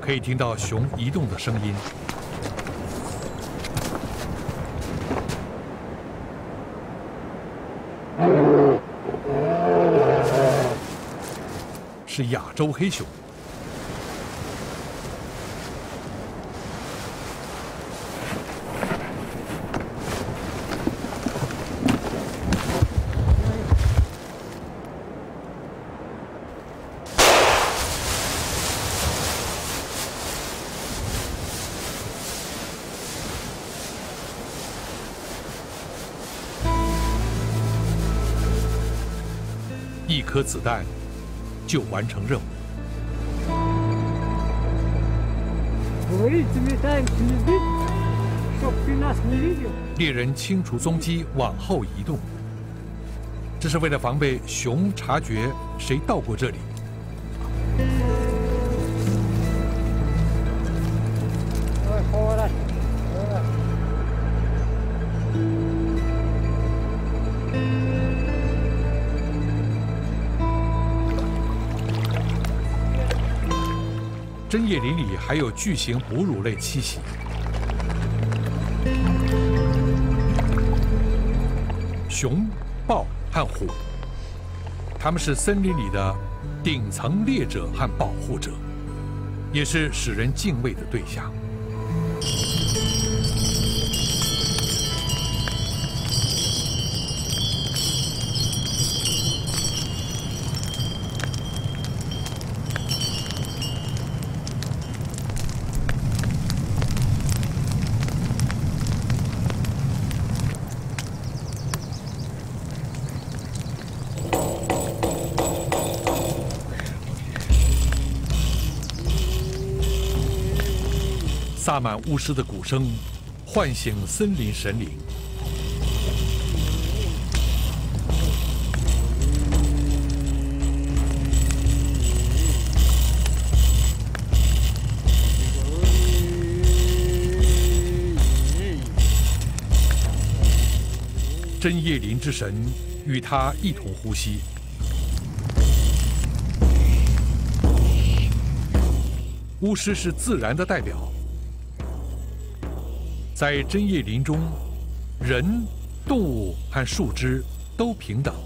可以听到熊移动的声音。是亚洲黑熊。一颗子弹就完成任务。猎人清除踪迹，往后移动，这是为了防备熊察觉谁到过这里。针叶林里还有巨型哺乳类栖息，熊、豹和虎，它们是森林里的顶层猎者和保护者，也是使人敬畏的对象。萨满巫师的鼓声唤醒森林神灵。针叶林之神与他一同呼吸。巫师是自然的代表。在针叶林中，人、动物和树枝都平等。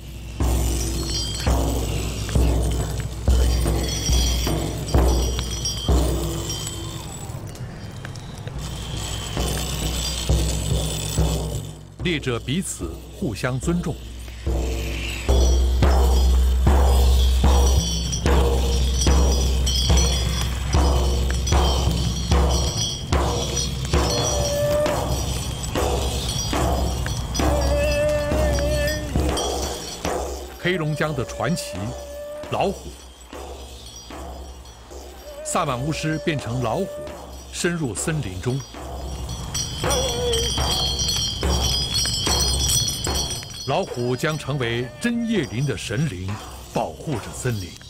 猎者彼此互相尊重。黑龙江的传奇老虎，萨满巫师变成老虎，深入森林中。老虎将成为针叶林的神灵，保护着森林。